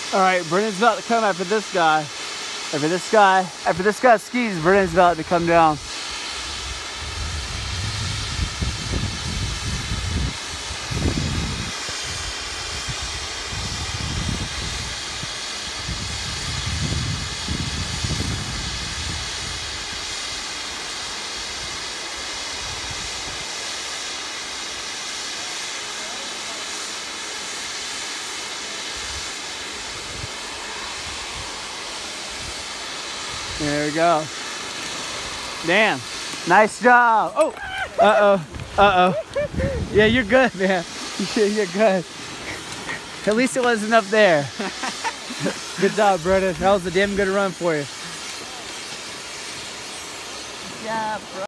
All right, Brennan's about to come after this guy. After this guy skis, Brennan's about to come down. There we go. Damn. Nice job. Oh. Yeah, you're good, man. You're good. At least it wasn't up there. Good job, Brennan. That was a damn good run for you. Yeah, bro.